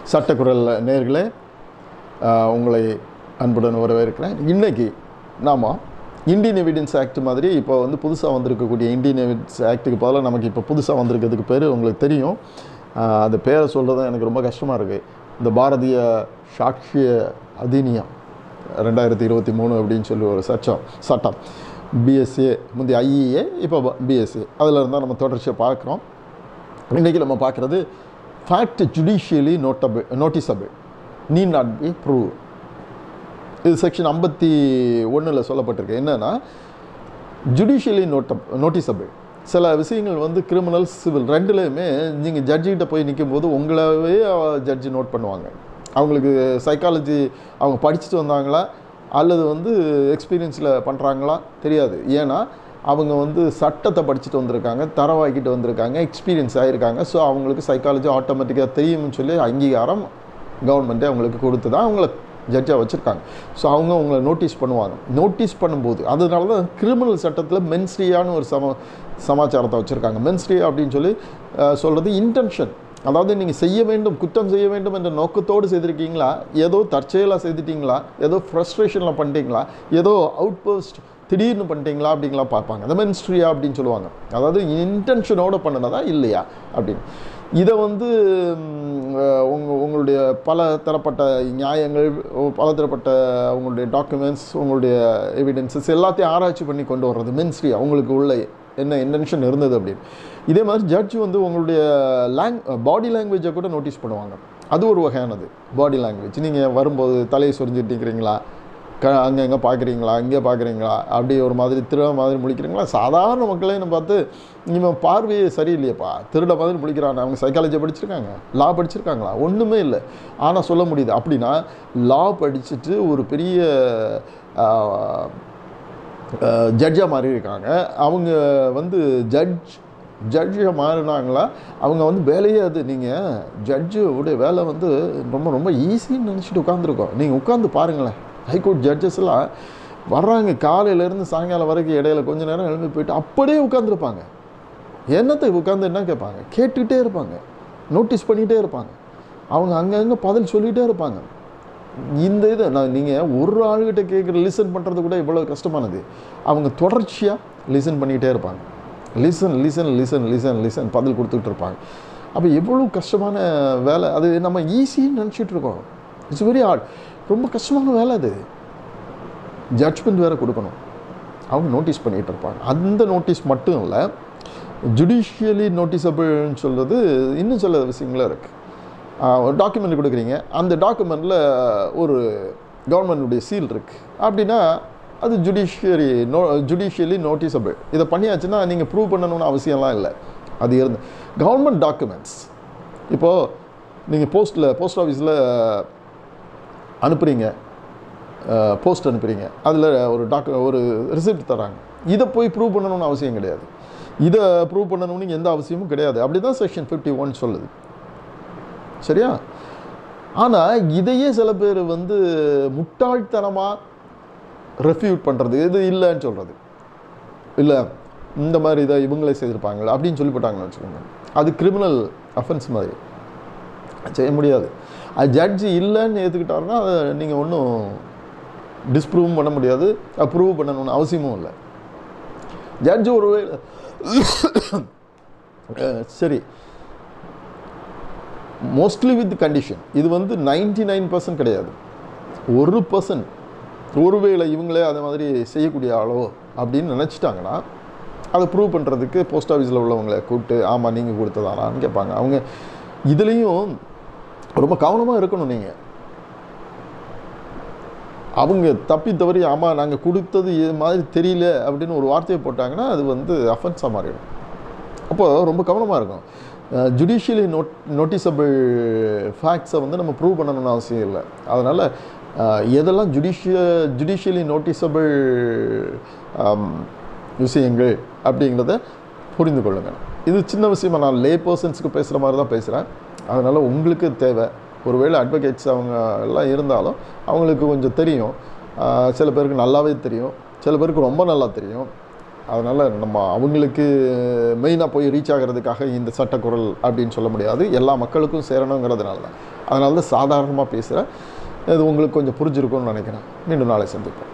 சட்டக்குரல் நேயர்களே, உங்களை அன்புடன் வரவேற்கிறேன். இன்றைக்கி நாம் இந்தியன் எவிடன்ஸ் ஆக்ட் மாதிரி இப்போ வந்து புதுசாக வந்திருக்கக்கூடிய இந்தியன் எவிடன்ஸ் ஆக்ட்டுக்கு பதிலாக நமக்கு இப்போ புதுசாக வந்திருக்கிறதுக்கு பேர் உங்களுக்கு தெரியும். அந்த பேரை சொல்கிறது எனக்கு ரொம்ப கஷ்டமாக இருக்குது. இந்த பாரதிய சாட்சிய அதிநியம் 2023 அப்படின்னு சொல்லி ஒரு சட்டம் பிஎஸ்ஏ, முந்தைய ஐஇஏ, இப்போ பிஎஸ்ஏ, அதில் இருந்தால் நம்ம தொடர்ச்சியாக பார்க்குறோம். இன்றைக்கி நம்ம பார்க்குறது fact judicially noticeable need not be prove. இது செக்ஷன் 51 சொல்லப்பட்டிருக்கு. என்னென்னா, ஜுடிஷியலி நோட்டிசபிள் சில விஷயங்கள் வந்து கிரிமினல் சிவில் ரெண்டுலேயுமே நீங்கள் ஜட்ஜிக்கிட்ட போய் நிற்கும்போது உங்களவே ஜட்ஜி நோட் பண்ணுவாங்க. அவங்களுக்கு சைக்காலஜி அவங்க படிச்சுட்டு வந்தாங்களா அல்லது வந்து எக்ஸ்பீரியன்ஸில் பண்ணுறாங்களா தெரியாது. ஏன்னா அவங்க வந்து சட்டத்தை படிச்சுட்டு வந்திருக்காங்க, தரவாக்கிட்டு வந்திருக்காங்க, எக்ஸ்பீரியன்ஸ் ஆகியிருக்காங்க. ஸோ அவங்களுக்கு சைக்காலஜி ஆட்டோமேட்டிக்காக தெரியும்னு சொல்லி அங்கீகாரம் கவர்மெண்ட்டே அவங்களுக்கு கொடுத்து தான் அவங்கள ஜட்ஜாக வச்சுருக்காங்க. ஸோ அவங்க அவங்கள நோட்டீஸ் பண்ணுவாங்க. நோட்டீஸ் பண்ணும்போது அதனால தான் கிரிமினல் சட்டத்தில் மென்ஸ்ட்ரியான்னு ஒரு சமாச்சாரத்தை வச்சுருக்காங்க. மென்ஸ்ட்ரியா அப்படின்னு சொல்லி சொல்கிறது இன்டென்ஷன். அதாவது நீங்கள் செய்ய வேண்டும், குற்றம் செய்ய வேண்டும் என்ற நோக்கத்தோடு செய்திருக்கீங்களா, ஏதோ தற்செயலாக செய்துட்டீங்களா, ஏதோ ஃப்ரஸ்ட்ரேஷனில் பண்ணிட்டீங்களா, ஏதோ அவுட் போஸ்ட் திடீர்னு பண்ணிட்டீங்களா அப்படிங்களா பார்ப்பாங்க. அந்த மென்ஸ்ட்ரியா அப்படின்னு சொல்லுவாங்க. அதாவது இன்டென்ஷனோடு பண்ணினதா இல்லையா அப்படின்னு. இதை வந்து உங்களுடைய பல தரப்பட்ட நியாயங்கள், பல தரப்பட்ட உங்களுடைய டாக்குமெண்ட்ஸ், உங்களுடைய எவிடன்சஸ் எல்லாத்தையும் ஆராய்ச்சி பண்ணி கொண்டு வர்றது மென்ஸ்ட்ரியா, உங்களுக்கு உள்ள என்ன இன்டென்ஷன் இருந்தது அப்படின்னு. இதே மாதிரி ஜட்ஜ் வந்து உங்களுடைய பாடி லாங்குவேஜை கூட நோட்டீஸ் பண்ணுவாங்க. அது ஒரு வகையானது பாடி லாங்குவேஜ். நீங்கள் வரும்போது தலையை சொரிஞ்சிட்டு நிற்கிறீங்களா, அங்கே பார்க்குறீங்களா, இங்கே பார்க்குறீங்களா, அப்படி ஒரு மாதிரி திருட மாதிரி முழிக்கிறீங்களா. சாதாரண மக்களே நம்ம பார்த்து இவன் பார்வையே சரியில்லையப்பா, திருட மாதிரி முழிக்கிறான், அவங்க சைக்காலஜி படிச்சிருக்காங்க, லா படிச்சிருக்காங்களா, ஒன்றுமே இல்லை, ஆனால் சொல்ல முடியுது. அப்படின்னா லா படிச்சுட்டு ஒரு பெரிய ஜட்ஜாக மாறி இருக்காங்க. அவங்க வந்து ஜட்ஜாக மாறினாங்களா, அவங்க வந்து வேலையே அது. நீங்கள் ஜட்ஜுடைய வேலை வந்து ரொம்ப ரொம்ப ஈஸின்னு நினச்சிட்டு உட்காந்துருக்கோம். நீங்கள் உட்காந்து பாருங்களேன், ஹைகோர்ட் ஜட்ஜஸ்லாம் வர்றாங்க, காலையிலேருந்து சாயங்காலம் வரைக்கும் இடையில கொஞ்சம் நேரம் எழுந்து போயிட்டு அப்படியே உட்காந்துருப்பாங்க. என்னத்துக்கு உட்காந்து என்ன கேட்பாங்க, கேட்டுக்கிட்டே இருப்பாங்க, நோட்டீஸ் பண்ணிகிட்டே இருப்பாங்க, அவங்க அங்கங்கே பதில் சொல்லிகிட்டே இருப்பாங்க. இந்த இது நீங்கள் ஒரு ஆளுகிட்ட கேட்குற லிசன் பண்ணுறது கூட இவ்வளோ கஷ்டமானது. அவங்க தொடர்ச்சியாக லிசன் பண்ணிக்கிட்டே இருப்பாங்க. Listen listen listen listen listen பதில் கொடுத்துக்கிட்டு இருப்பாங்க. அப்போ எவ்வளோ கஷ்டமான வேலை அது. நம்ம ஈஸின்னு நினச்சிட்டு இருக்கோம். It's very hard. ரொம்ப கஷ்டமான வேலை அது. ஜட்ஜ்மெண்ட் வேறு கொடுக்கணும். அவங்க நோட்டீஸ் பண்ணிகிட்டு இருப்பாங்க. அந்த நோட்டீஸ் மட்டும் இல்லை, ஜுடிஷியலி நோட்டிசபிள்னு சொல்கிறது இன்னும் சில விஷயங்களும் இருக்குது. ஒரு டாக்குமெண்ட் கொடுக்குறீங்க, அந்த டாக்குமெண்ட்டில் ஒரு கவர்மெண்ட்டுடைய சீல் இருக்குது அப்படின்னா அது ஜுடிஷியலி நோட்டிசபிள். இதை பண்ணியாச்சுன்னா நீங்கள் ப்ரூவ் பண்ணணும்னு அவசியம்லாம் இல்லை. அது இருந்து கவர்மெண்ட் டாக்குமெண்ட்ஸ். இப்போது நீங்கள் போஸ்ட் ஆஃபீஸில் அனுப்புகிறீங்க, போஸ்ட் அனுப்புகிறீங்க, அதில் ஒரு ரிசிப்ட் தராங்க. இதை போய் ப்ரூவ் பண்ணணும்னு அவசியம் கிடையாது. இதை ப்ரூவ் பண்ணணும்னு எந்த அவசியமும் கிடையாது. அப்படி தான் செக்ஷன் 51 சொல்லுது. சரியா? ஆனால் இதையே சில பேர் வந்து முட்டாள்தனமாக ரெஃப்யூட் பண்ணுறது, இது இல்லைன்னு சொல்கிறது, இல்லை இந்த மாதிரி இதை இவங்களே செய்திருப்பாங்க அப்படின்னு சொல்லி போட்டாங்கன்னு வச்சுக்கோங்க. அது கிரிமினல் அஃபென்ஸ் மாதிரி செய்ய முடியாது. அது ஜட்ஜி இல்லைன்னு ஏற்றுக்கிட்டாருன்னா அதை நீங்கள் ஒன்றும் டிஸ்ப்ரூவும் பண்ண முடியாது, ப்ரூவ் பண்ணணும்னு அவசியமும் இல்லை. ஜட்ஜு ஒரு சரி, மோஸ்ட்லி வித் கண்டிஷன். இது வந்து 99% கிடையாது, 1%. ஒருவேளை இவங்களே அதை மாதிரி செய்யக்கூடிய ஆளோ அப்படின்னு நினச்சிட்டாங்கன்னா அதை ப்ரூவ் பண்ணுறதுக்கு போஸ்ட் ஆஃபீஸில் உள்ளவங்களை கூப்பிட்டு ஆமாம் நீங்கள் கொடுத்ததானான்னு கேட்பாங்க. அவங்க இதுலேயும் ரொம்ப கவனமாக இருக்கணும். நீங்கள் அவங்க தப்பி தவறி ஆமாம் நாங்கள் கொடுத்தது இது மாதிரி தெரியல அப்படின்னு ஒரு வார்த்தையை போட்டாங்கன்னா அது வந்து அஃபென்ஸாக மாறிடும். அப்போது ரொம்ப கவனமாக இருக்கும். ஜுடிஷியலி நோட்டிசபிள் ஃபேக்ட்ஸை வந்து நம்ம ப்ரூவ் பண்ணணும்னு அவசியம் இல்லை. அதனால் எதெல்லாம் ஜுடிஷியலி நோட்டிசபிள் விஷயங்கள் அப்படிங்கிறத புரிந்து கொள்ளுங்கள். இது சின்ன விஷயமா நான் லே பர்சன்ஸுக்கு பேசுகிற மாதிரி தான் பேசுகிறேன். அதனால் உங்களுக்கு தேவை. ஒருவேளை அட்வொகேட்ஸ் அவங்க எல்லாம் இருந்தாலும் அவங்களுக்கு கொஞ்சம் தெரியும். சில பேருக்கு நல்லாவே தெரியும், சில பேருக்கு ரொம்ப நல்லா தெரியும். அதனால் நம்ம அவங்களுக்கு மெயினாக போய் ரீச் ஆகிறதுக்காக இந்த சட்டக்குரல் அப்படின்னு சொல்ல முடியாது. எல்லா மக்களுக்கும் சேரணுங்கிறதுனால தான். அதனால தான் சாதாரணமாக பேசுகிறேன். இது உங்களுக்கு கொஞ்சம் புரிஞ்சிருக்கும்னு நினைக்கிறேன். மீண்டும் நாளை சந்திப்போம்.